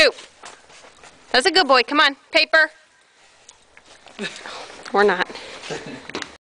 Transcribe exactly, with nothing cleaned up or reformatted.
Snoop. That's a good boy. Come on. Paper. Or not.